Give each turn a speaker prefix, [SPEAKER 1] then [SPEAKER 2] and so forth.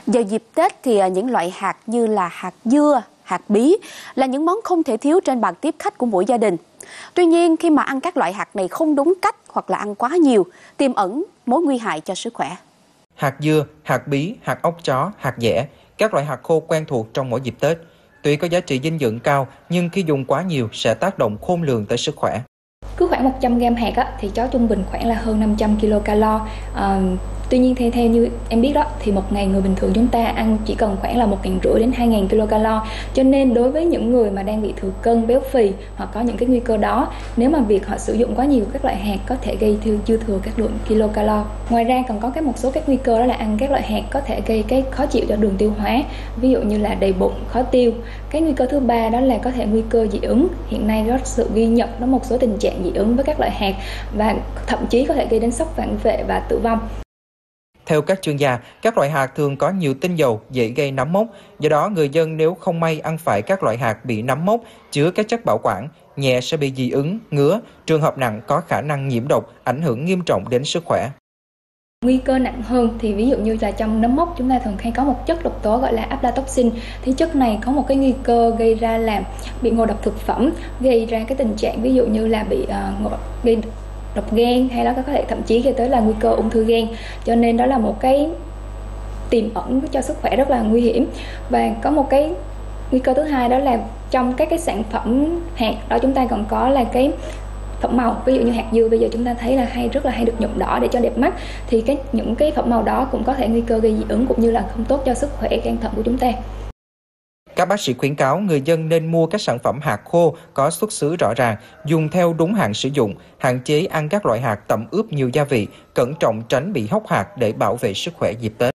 [SPEAKER 1] Vào dịp Tết thì những loại hạt như là hạt dưa, hạt bí là những món không thể thiếu trên bàn tiếp khách của mỗi gia đình. Tuy nhiên, khi mà ăn các loại hạt này không đúng cách hoặc là ăn quá nhiều, tiềm ẩn mối nguy hại cho sức khỏe.
[SPEAKER 2] Hạt dưa, hạt bí, hạt ốc chó, hạt dẻ, các loại hạt khô quen thuộc trong mỗi dịp Tết. Tuy có giá trị dinh dưỡng cao, nhưng khi dùng quá nhiều sẽ tác động khôn lường tới sức khỏe.
[SPEAKER 3] Cứ khoảng 100g hạt thì cho trung bình khoảng là hơn 500 kcal. Tuy nhiên theo như em biết đó thì một ngày người bình thường chúng ta ăn chỉ cần khoảng là 1.500 đến 2.000 kcal. Cho nên đối với những người mà đang bị thừa cân, béo phì hoặc có những cái nguy cơ đó, nếu mà việc họ sử dụng quá nhiều các loại hạt có thể gây dư thừa các lượng kcal. Ngoài ra còn có một số các nguy cơ đó là ăn các loại hạt có thể gây cái khó chịu cho đường tiêu hóa, ví dụ như là đầy bụng, khó tiêu. Cái nguy cơ thứ ba đó là có thể nguy cơ dị ứng. Hiện nay có sự ghi nhận có một số tình trạng dị ứng với các loại hạt và thậm chí có thể gây đến sốc phản vệ và tử vong.
[SPEAKER 2] Theo các chuyên gia, các loại hạt thường có nhiều tinh dầu, dễ gây nấm mốc. Do đó, người dân nếu không may ăn phải các loại hạt bị nấm mốc, chứa các chất bảo quản, nhẹ sẽ bị dị ứng, ngứa, trường hợp nặng có khả năng nhiễm độc, ảnh hưởng nghiêm trọng đến sức khỏe.
[SPEAKER 3] Nguy cơ nặng hơn thì ví dụ như là trong nấm mốc chúng ta thường hay có một chất độc tố gọi là aflatoxin. Thì chất này có một cái nguy cơ gây ra là bị ngộ độc thực phẩm, gây ra cái tình trạng ví dụ như là bị gây độc gan, hay là có thể thậm chí gây tới là nguy cơ ung thư gan. Cho nên đó là một cái tiềm ẩn cho sức khỏe rất là nguy hiểm. Và có một cái nguy cơ thứ hai đó là trong các cái sản phẩm hạt đó chúng ta còn có là cái phẩm màu, ví dụ như hạt dưa bây giờ chúng ta thấy là rất là hay được nhuộm đỏ để cho đẹp mắt, thì những cái phẩm màu đó cũng có thể nguy cơ gây dị ứng cũng như là không tốt cho sức khỏe gan thận của chúng ta.
[SPEAKER 2] Các bác sĩ khuyến cáo người dân nên mua các sản phẩm hạt khô có xuất xứ rõ ràng, dùng theo đúng hạn sử dụng, hạn chế ăn các loại hạt tẩm ướp nhiều gia vị, cẩn trọng tránh bị hóc hạt để bảo vệ sức khỏe dịp Tết.